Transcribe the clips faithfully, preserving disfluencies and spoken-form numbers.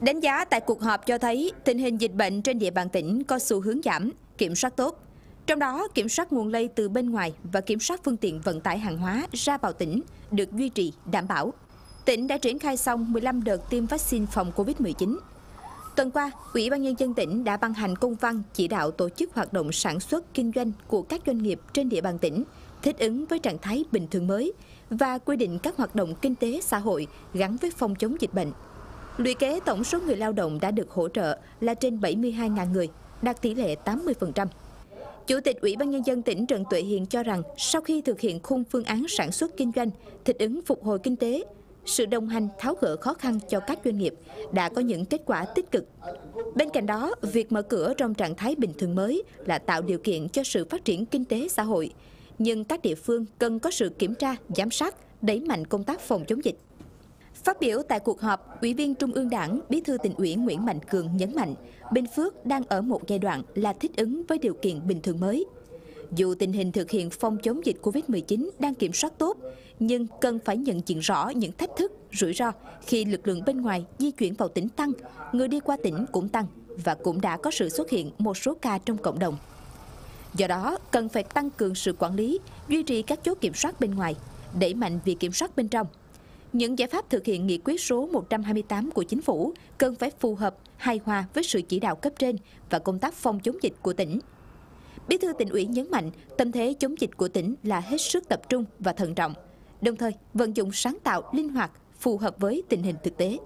Đánh giá tại cuộc họp cho thấy tình hình dịch bệnh trên địa bàn tỉnh có xu hướng giảm, kiểm soát tốt. Trong đó, kiểm soát nguồn lây từ bên ngoài và kiểm soát phương tiện vận tải hàng hóa ra vào tỉnh được duy trì, đảm bảo. Tỉnh đã triển khai xong mười lăm đợt tiêm vaccine phòng Covid mười chín. Tuần qua, Ủy ban Nhân dân tỉnh đã ban hành công văn chỉ đạo tổ chức hoạt động sản xuất, kinh doanh của các doanh nghiệp trên địa bàn tỉnh, thích ứng với trạng thái bình thường mới và quy định các hoạt động kinh tế xã hội gắn với phòng chống dịch bệnh. Lũy kế tổng số người lao động đã được hỗ trợ là trên bảy mươi hai nghìn người, đạt tỷ lệ tám mươi phần trăm. Chủ tịch Ủy ban Nhân dân tỉnh Trần Tuệ Hiền cho rằng sau khi thực hiện khung phương án sản xuất kinh doanh, thích ứng phục hồi kinh tế, sự đồng hành tháo gỡ khó khăn cho các doanh nghiệp đã có những kết quả tích cực. Bên cạnh đó, việc mở cửa trong trạng thái bình thường mới là tạo điều kiện cho sự phát triển kinh tế xã hội. Nhưng các địa phương cần có sự kiểm tra, giám sát, đẩy mạnh công tác phòng chống dịch. Phát biểu tại cuộc họp, Ủy viên Trung ương Đảng, Bí thư Tỉnh ủy Nguyễn Mạnh Cường nhấn mạnh, Bình Phước đang ở một giai đoạn là thích ứng với điều kiện bình thường mới. Dù tình hình thực hiện phòng chống dịch Covid mười chín đang kiểm soát tốt, nhưng cần phải nhận diện rõ những thách thức, rủi ro khi lực lượng bên ngoài di chuyển vào tỉnh tăng, người đi qua tỉnh cũng tăng và cũng đã có sự xuất hiện một số ca trong cộng đồng. Do đó, cần phải tăng cường sự quản lý, duy trì các chốt kiểm soát bên ngoài, đẩy mạnh việc kiểm soát bên trong. Những giải pháp thực hiện nghị quyết số một trăm hai mươi tám của Chính phủ cần phải phù hợp, hài hòa với sự chỉ đạo cấp trên và công tác phòng chống dịch của tỉnh. Bí thư Tỉnh ủy nhấn mạnh, tâm thế chống dịch của tỉnh là hết sức tập trung và thận trọng, đồng thời vận dụng sáng tạo, linh hoạt, phù hợp với tình hình thực tế.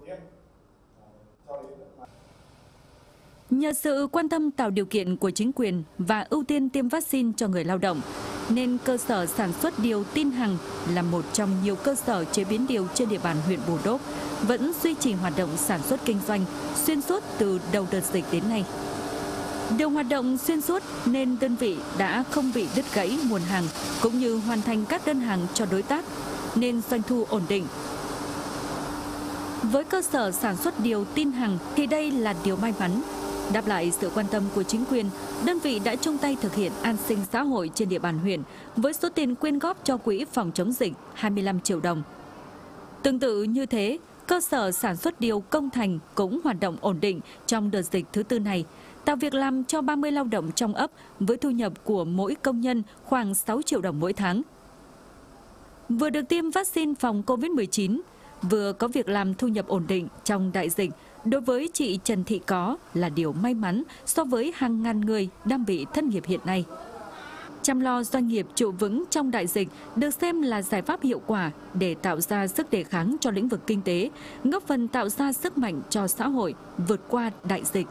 Nhờ sự quan tâm tạo điều kiện của chính quyền và ưu tiên tiêm vaccine cho người lao động, nên cơ sở sản xuất điều Tin Hằng là một trong nhiều cơ sở chế biến điều trên địa bàn huyện Bù Đốp vẫn duy trì hoạt động sản xuất kinh doanh xuyên suốt từ đầu đợt dịch đến nay. Đều hoạt động xuyên suốt nên đơn vị đã không bị đứt gãy nguồn hàng cũng như hoàn thành các đơn hàng cho đối tác nên doanh thu ổn định. Với cơ sở sản xuất điều Tin Hằng thì đây là điều may mắn. Đáp lại sự quan tâm của chính quyền, đơn vị đã chung tay thực hiện an sinh xã hội trên địa bàn huyện với số tiền quyên góp cho quỹ phòng chống dịch hai mươi lăm triệu đồng. Tương tự như thế, cơ sở sản xuất điều Công Thành cũng hoạt động ổn định trong đợt dịch thứ tư này, tạo việc làm cho ba mươi lao động trong ấp với thu nhập của mỗi công nhân khoảng sáu triệu đồng mỗi tháng. Vừa được tiêm vaccine phòng Covid mười chín, vừa có việc làm thu nhập ổn định trong đại dịch, đối với chị Trần Thị Có là điều may mắn so với hàng ngàn người đang bị thất nghiệp hiện nay. Chăm lo doanh nghiệp trụ vững trong đại dịch được xem là giải pháp hiệu quả để tạo ra sức đề kháng cho lĩnh vực kinh tế, góp phần tạo ra sức mạnh cho xã hội vượt qua đại dịch.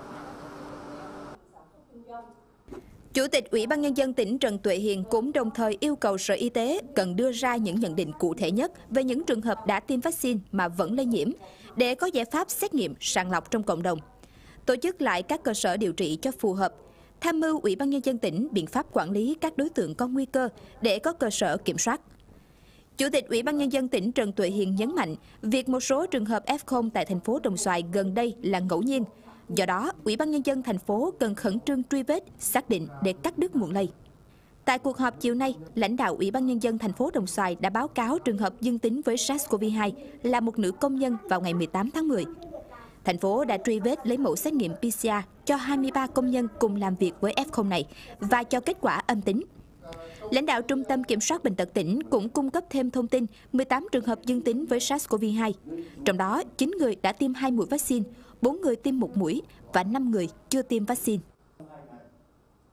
Chủ tịch Ủy ban Nhân dân tỉnh Trần Tuệ Hiền cũng đồng thời yêu cầu Sở Y tế cần đưa ra những nhận định cụ thể nhất về những trường hợp đã tiêm vaccine mà vẫn lây nhiễm, để có giải pháp xét nghiệm, sàng lọc trong cộng đồng. Tổ chức lại các cơ sở điều trị cho phù hợp, tham mưu Ủy ban Nhân dân tỉnh biện pháp quản lý các đối tượng có nguy cơ để có cơ sở kiểm soát. Chủ tịch Ủy ban Nhân dân tỉnh Trần Tuệ Hiền nhấn mạnh việc một số trường hợp ép không tại thành phố Đồng Xoài gần đây là ngẫu nhiên. Do đó, Ủy ban Nhân dân thành phố cần khẩn trương truy vết, xác định để cắt đứt nguồn lây. Tại cuộc họp chiều nay, lãnh đạo Ủy ban Nhân dân thành phố Đồng Xoài đã báo cáo trường hợp dương tính với SARS-xê o vê hai là một nữ công nhân vào ngày mười tám tháng mười. Thành phố đã truy vết lấy mẫu xét nghiệm pê xê rờ cho hai mươi ba công nhân cùng làm việc với ép không này và cho kết quả âm tính. Lãnh đạo Trung tâm Kiểm soát Bệnh tật tỉnh cũng cung cấp thêm thông tin mười tám trường hợp dương tính với SARS-xê o vê hai. Trong đó, chín người đã tiêm hai mũi vaccine, bốn người tiêm một mũi và năm người chưa tiêm vaccine.